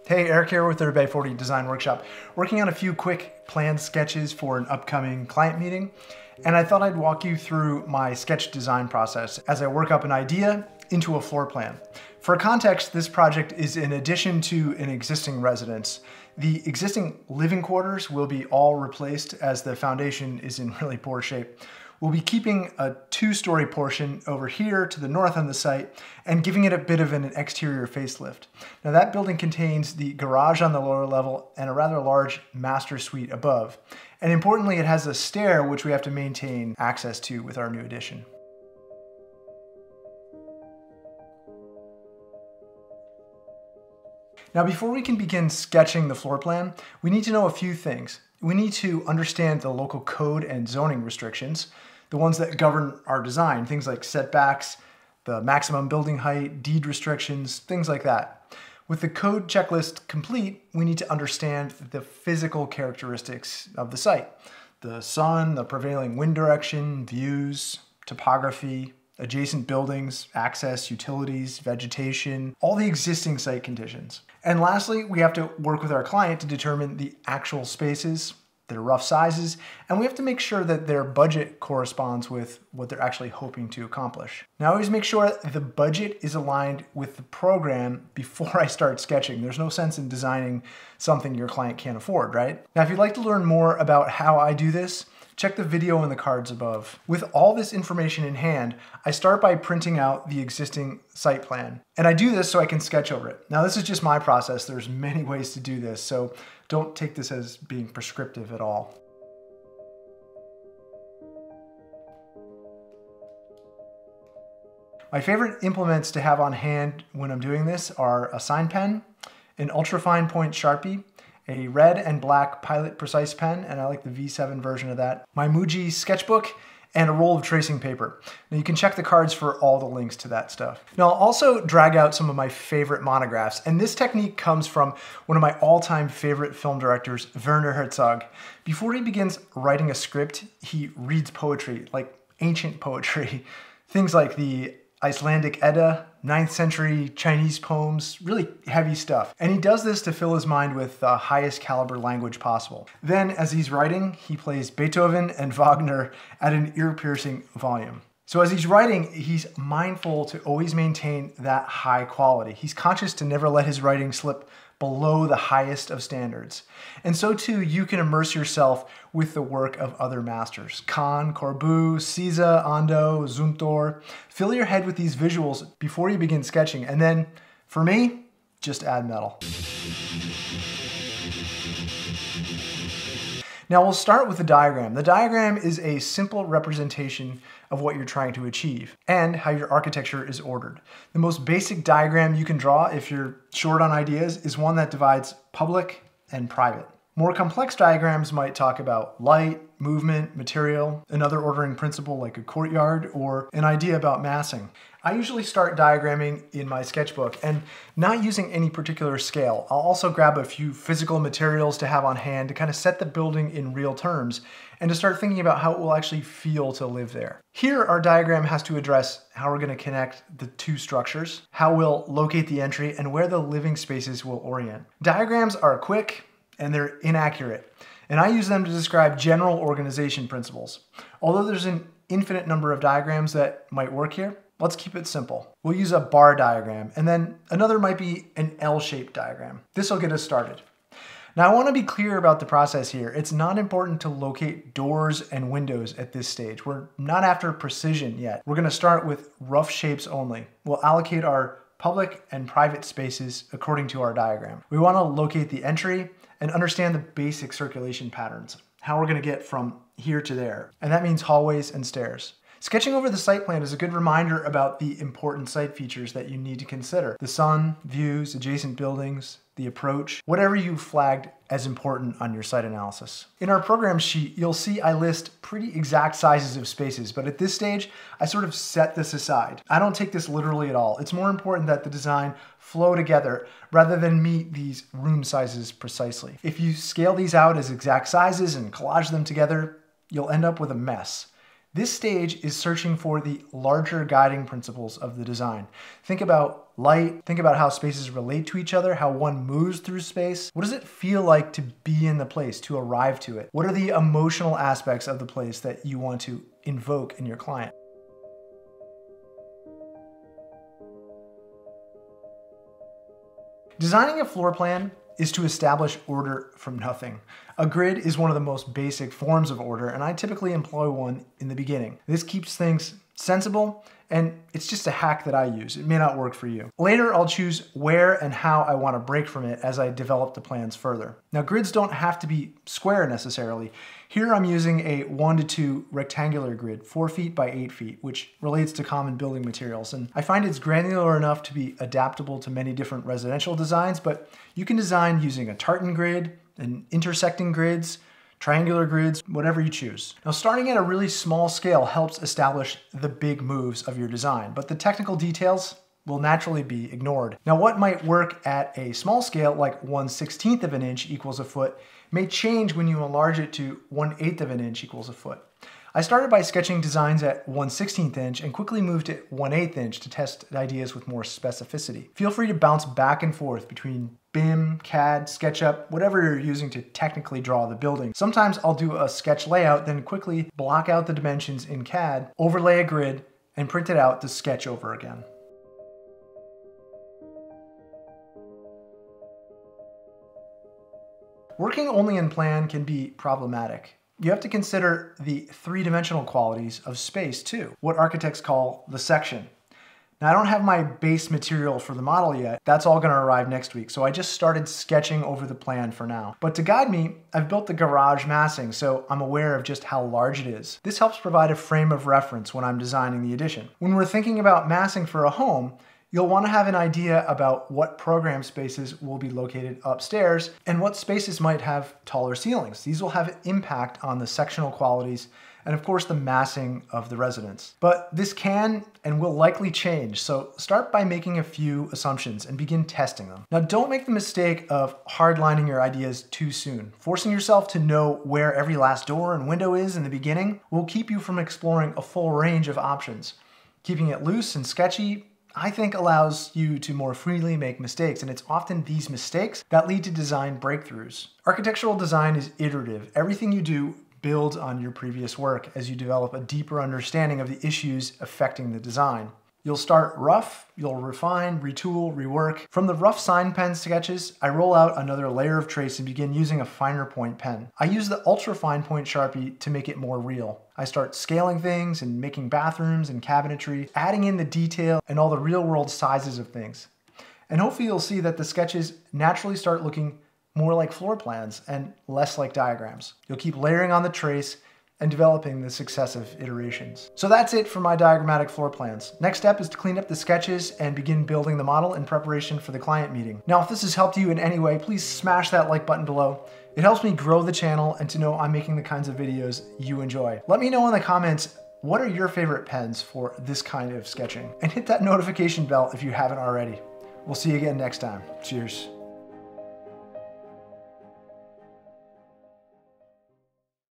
Hey, Eric here with the Bay 40 Design Workshop, working on a few quick planned sketches for an upcoming client meeting. And I thought I'd walk you through my sketch design process as I work up an idea into a floor plan. For context, this project is in addition to an existing residence. The existing living quarters will be all replaced as the foundation is in really poor shape. We'll be keeping a two-story portion over here to the north on the site and giving it a bit of an exterior facelift. Now that building contains the garage on the lower level and a rather large master suite above. And importantly, it has a stair which we have to maintain access to with our new addition. Now before we can begin sketching the floor plan, we need to know a few things. We need to understand the local code and zoning restrictions, the ones that govern our design, things like setbacks, the maximum building height, deed restrictions, things like that. With the code checklist complete, we need to understand the physical characteristics of the site. The sun, the prevailing wind direction, views, topography, adjacent buildings, access, utilities, vegetation, all the existing site conditions. And lastly, we have to work with our client to determine the actual spaces, their rough sizes, and we have to make sure that their budget corresponds with what they're actually hoping to accomplish. Now, always make sure the budget is aligned with the program before I start sketching. There's no sense in designing something your client can't afford, right? Now, if you'd like to learn more about how I do this, check the video in the cards above. With all this information in hand, I start by printing out the existing site plan. And I do this so I can sketch over it. Now this is just my process. There's many ways to do this, so don't take this as being prescriptive at all. My favorite implements to have on hand when I'm doing this are a sign pen, an ultrafine point Sharpie, a red and black Pilot Precise pen, and I like the V7 version of that, my Muji sketchbook, and a roll of tracing paper. Now you can check the cards for all the links to that stuff. Now I'll also drag out some of my favorite monographs, and this technique comes from one of my all-time favorite film directors, Werner Herzog. Before he begins writing a script, he reads poetry, like ancient poetry. Things like the Icelandic Edda, 9th century Chinese poems, really heavy stuff. And he does this to fill his mind with the highest caliber language possible. Then, as he's writing, he plays Beethoven and Wagner at an ear-piercing volume. So as he's writing, he's mindful to always maintain that high quality. He's conscious to never let his writing slip below the highest of standards. And so too, you can immerse yourself with the work of other masters. Kahn, Corbu, Siza, Ando, Zumthor. Fill your head with these visuals before you begin sketching. And then, for me, just add metal. Now we'll start with the diagram. The diagram is a simple representation of what you're trying to achieve and how your architecture is ordered. The most basic diagram you can draw if you're short on ideas is one that divides public and private. More complex diagrams might talk about light, movement, material, another ordering principle like a courtyard, or an idea about massing. I usually start diagramming in my sketchbook and not using any particular scale. I'll also grab a few physical materials to have on hand to kind of set the building in real terms and to start thinking about how it will actually feel to live there. Here, our diagram has to address how we're going to connect the two structures, how we'll locate the entry, and where the living spaces will orient. Diagrams are quick and they're inaccurate, and I use them to describe general organization principles. Although there's an infinite number of diagrams that might work here, let's keep it simple. We'll use a bar diagram, and then another might be an L-shaped diagram. This will get us started. Now I want to be clear about the process here. It's not important to locate doors and windows at this stage. We're not after precision yet. We're going to start with rough shapes only. We'll allocate our public and private spaces according to our diagram. We want to locate the entry and understand the basic circulation patterns, how we're going to get from here to there. And that means hallways and stairs. Sketching over the site plan is a good reminder about the important site features that you need to consider. The sun, views, adjacent buildings, the approach, whatever you flagged as important on your site analysis. In our program sheet, you'll see I list pretty exact sizes of spaces, but at this stage, I sort of set this aside. I don't take this literally at all. It's more important that the design flow together rather than meet these room sizes precisely. If you scale these out as exact sizes and collage them together, you'll end up with a mess. This stage is searching for the larger guiding principles of the design. Think about light, think about how spaces relate to each other, how one moves through space. What does it feel like to be in the place, to arrive to it? What are the emotional aspects of the place that you want to invoke in your client? Designing a floor plan is to establish order from nothing. A grid is one of the most basic forms of order, and I typically employ one in the beginning. This keeps things sensible, and it's just a hack that I use. It may not work for you. Later, I'll choose where and how I want to break from it as I develop the plans further. Now, grids don't have to be square necessarily. Here I'm using a 1:2 rectangular grid, 4 feet by 8 feet, which relates to common building materials. And I find it's granular enough to be adaptable to many different residential designs, but you can design using a tartan grid, and intersecting grids, triangular grids, whatever you choose. Now, starting at a really small scale helps establish the big moves of your design, but the technical details will naturally be ignored. Now, what might work at a small scale, like 1/16 of an inch equals a foot, may change when you enlarge it to 1/8 of an inch equals a foot. I started by sketching designs at 1/16 inch and quickly moved to 1/8 inch to test ideas with more specificity. Feel free to bounce back and forth between BIM, CAD, SketchUp, whatever you're using to technically draw the building. Sometimes I'll do a sketch layout, then quickly block out the dimensions in CAD, overlay a grid, and print it out to sketch over again. Working only in plan can be problematic. You have to consider the three-dimensional qualities of space too, what architects call the section. Now, I don't have my base material for the model yet. That's all gonna arrive next week, so I just started sketching over the plan for now. But to guide me, I've built the garage massing, so I'm aware of just how large it is. This helps provide a frame of reference when I'm designing the addition. When we're thinking about massing for a home, you'll want to have an idea about what program spaces will be located upstairs and what spaces might have taller ceilings. These will have impact on the sectional qualities and of course the massing of the residence. But this can and will likely change, so start by making a few assumptions and begin testing them. Now, don't make the mistake of hardlining your ideas too soon. Forcing yourself to know where every last door and window is in the beginning will keep you from exploring a full range of options. Keeping it loose and sketchy, I think, allows you to more freely make mistakes, and it's often these mistakes that lead to design breakthroughs. Architectural design is iterative. Everything you do builds on your previous work as you develop a deeper understanding of the issues affecting the design. You'll start rough, you'll refine, retool, rework. From the rough sign pen sketches, I roll out another layer of trace and begin using a finer point pen. I use the ultra fine point Sharpie to make it more real. I start scaling things and making bathrooms and cabinetry, adding in the detail and all the real world sizes of things. And hopefully you'll see that the sketches naturally start looking more like floor plans and less like diagrams. You'll keep layering on the trace and developing the successive iterations. So that's it for my diagrammatic floor plans. Next step is to clean up the sketches and begin building the model in preparation for the client meeting. Now, if this has helped you in any way, please smash that like button below. It helps me grow the channel and to know I'm making the kinds of videos you enjoy. Let me know in the comments, what are your favorite pens for this kind of sketching? And hit that notification bell if you haven't already. We'll see you again next time. Cheers.